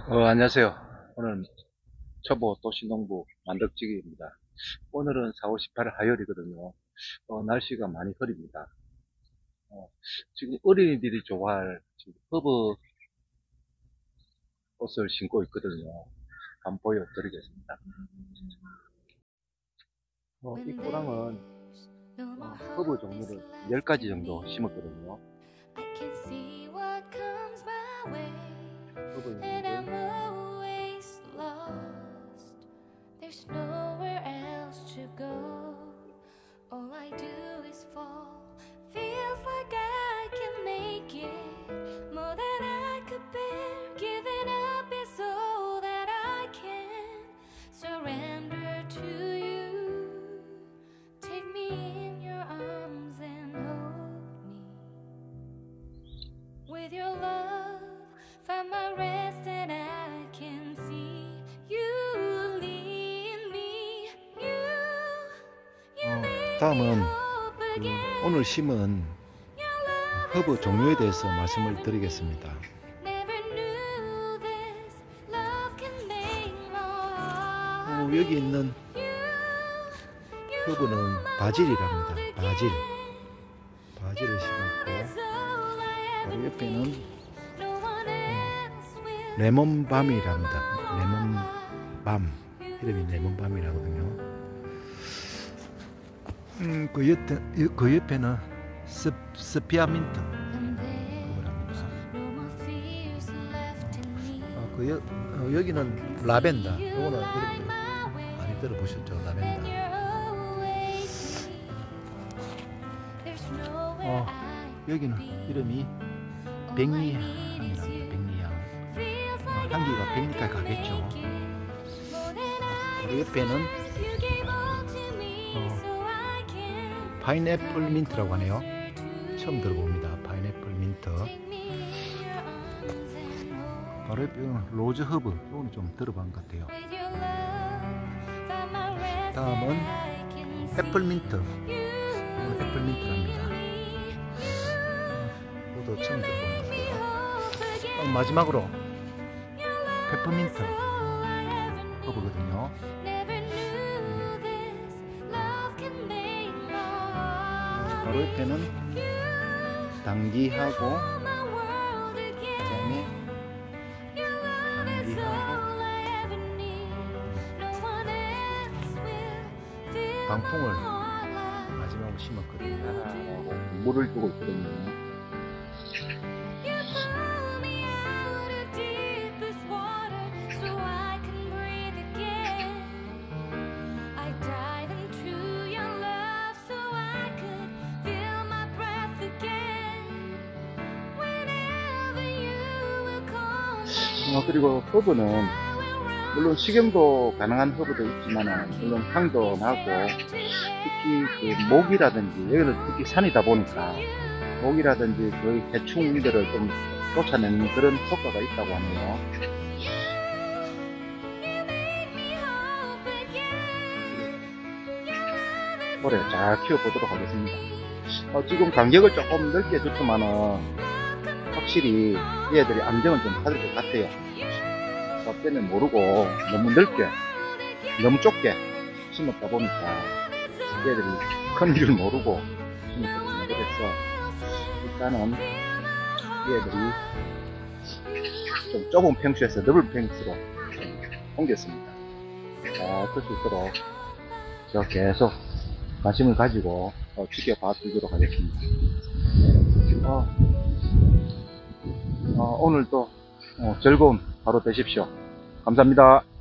안녕하세요. 오늘 초보 도시농부 만덕지기입니다. 오늘은 4월 18일 화요일이거든요. 날씨가 많이 흐립니다. 지금 어린이들이 좋아할 지금 허브 옷을 신고 있거든요. 한번 보여드리겠습니다. 이 꼬랑은 허브 종류를 10가지 정도 심었거든요. 허브 종류를 There's nowhere else to go. All I do is fall. Feels like I can make it more than I could bear. Giving up is all that I can surrender to you. Take me in your arms and hold me. With your love, find my rest and I can see you. 다음은 오늘 심은 허브 종류에 대해서 말씀을 드리겠습니다. 여기 있는 허브는 바질이랍니다. 바질을 심었고, 바로 옆에는 레몬밤이랍니다. 레몬밤, 이름이 레몬밤이라거든요. 그 옆에는 스피아민트 그거랍니다. 여기는 라벤더. 이거는 여러분들 많이 들어보셨죠? 라벤더. 여기는 이름이 백리향이랍니다. 백리향. 향기가 100리터 가겠죠. 바로 옆에는 파인애플 민트라고 하네요. 처음 들어봅니다. 파인애플 민트. 바로 옆에 로즈 허브. 이거는 좀 들어본 것 같아요. 다음은 애플 민트. 애플 민트랍니다. 이것도 처음 들어본 것 같아요. 마지막으로 페퍼민트 허브거든요. 바로 옆에는 당귀하고, 그다음에 방풍을 마지막으로 심었거든요. 물을 주고 있거든요. 그리고 허브는 물론 식용도 가능한 허브도 있지만 물론 향도 나고, 특히 그 모기라든지, 여기는 특히 산이다 보니까 모기라든지 거의 해충들을 좀 쫓아내는 그런 효과가 있다고 하네요. 올해 잘 키워보도록 하겠습니다. 지금 간격을 조금 넓게 줬지만은 확실히 얘들이 안정을 좀 받을 것 같아요. 때는 모르고 너무 넓게, 너무 좁게 심었다 보니까 얘들이 큰 줄 모르고 심었거든요. 그래서 일단은 얘들이 좀 좁은 평수에서 넓은 평수로 옮겼습니다. 그럴 수 있도록 제가 계속 관심을 가지고 지켜봐 주도록 하겠습니다. 오늘도 즐거운 하루 되십시오. 감사합니다.